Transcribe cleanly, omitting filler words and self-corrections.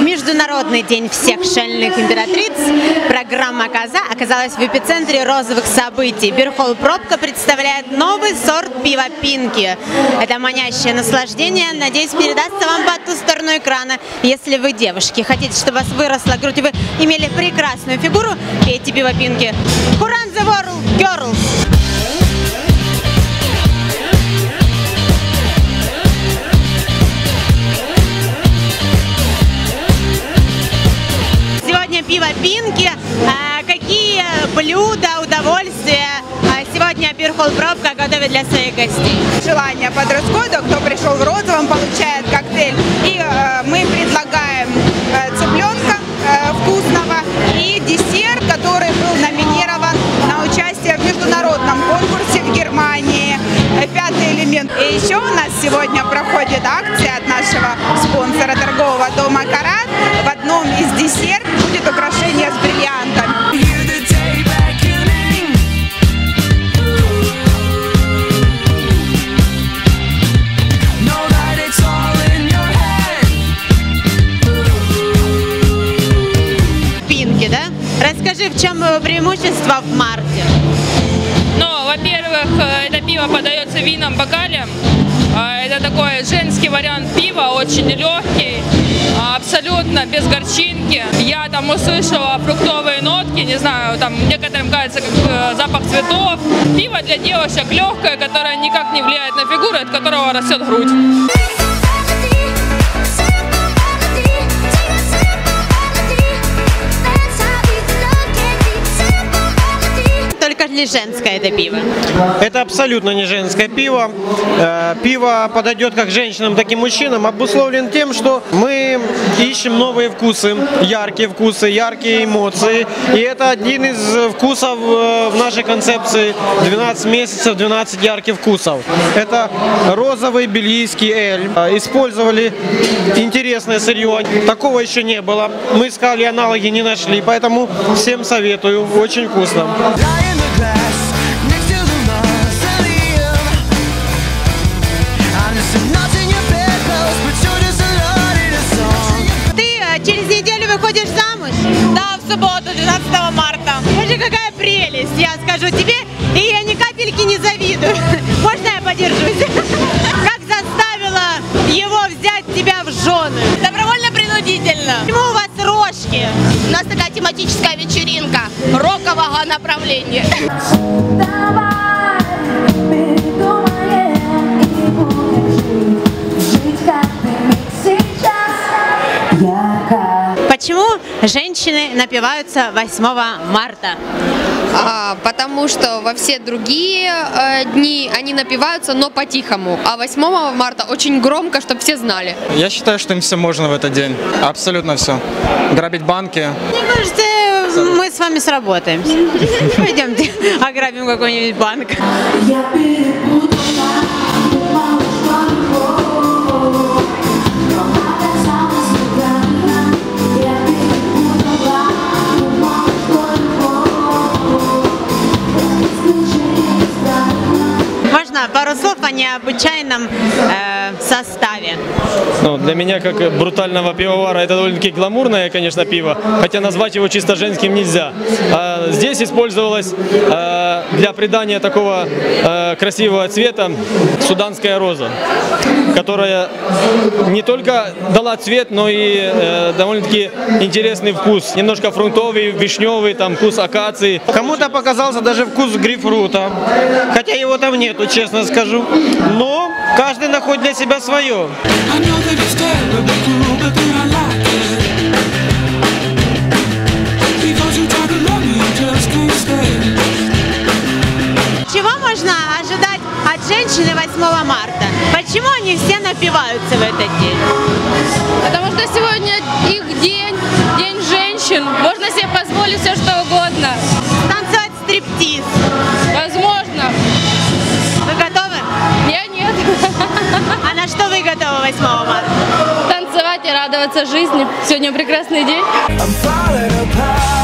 Международный день всех шальных императриц программа «Коза» оказалась в эпицентре розовых событий. Бирхол Пробка представляет новый сорт пива «Пинки». Это манящее наслаждение, надеюсь, передастся вам по ту сторону экрана. Если вы, девушки, хотите, чтобы у вас выросла грудь и вы имели прекрасную фигуру, пейте пиво «Пинки». Hurrah the world, girls! Пиво «Пинки». Какие блюда, удовольствия сегодня Бирхол Пробка готовит для своих гостей? Желание по дресс-коду, кто пришел в розовом, получает коктейль. И мы предлагаем цыпленка вкусного и десерт, который был номинирован на участие в международном конкурсе в Германии. Пятый элемент. И еще у нас сегодня проходит акция от нашего спонсора торгового дома «Карат». В одном из десертов будет украшение с бриллиантами. Пинки, да? Расскажи, в чем его преимущество в марте? Ну, во-первых, это пиво подается в винном бокале. Это такой женский вариант пива, очень легкий, абсолютно без горчинки. Я там услышала фруктовые нотки, не знаю, там некоторым кажется как запах цветов. Пиво для девушек легкое, которое никак не влияет на фигуру, от которого растет грудь. Только ли женское это пиво? Это абсолютно не женское пиво. Пиво подойдет как женщинам, так и мужчинам. Обусловлен тем, что мы ищем новые вкусы, яркие эмоции. И это один из вкусов в нашей концепции 12 месяцев, 12 ярких вкусов. Это розовый бельгийский эль. Использовали интересное сырье. Такого еще не было. Мы искали аналоги, не нашли. Поэтому всем советую. Очень вкусно. Ты через неделю выходишь замуж? Да, в субботу, 12 марта. Боже, какая прелесть, я скажу тебе, и я ни капельки не завидую. Можно я подержусь? Как заставила его взять тебя в жены? Добровольно-принудительно. Почему у вас рожки? У нас такая тематическая вечеринка рокового направления. Почему женщины напиваются 8 марта? Потому что во все другие дни они напиваются, но по-тихому. А 8 марта очень громко, чтобы все знали. Я считаю, что им все можно в этот день. Абсолютно все. Грабить банки. Мне кажется, мы с вами сработаемся. Пойдемте ограбим какой-нибудь банк. Пару слов о необычайном составе. Ну, для меня, как брутального пивовара, это довольно-таки гламурное, конечно, пиво, хотя назвать его чисто женским нельзя. Здесь использовалась для придания такого красивого цвета суданская роза, которая не только дала цвет, но и довольно-таки интересный вкус. Немножко фруктовый, вишневый, там вкус акации. Кому-то показался даже вкус грейпфрута, хотя его там нету, честно скажу. Но каждый находит для себя свое. Чего можно ожидать от женщины 8 марта? Почему они все напиваются в этот день? Потому что сегодня их день, день женщин. Можно себе позволить все, что угодно. Танцевать стриптиз. Возможно. Вы готовы? Я нет. А на что вы готовы 8 марта? Танцевать и радоваться жизни. Сегодня прекрасный день.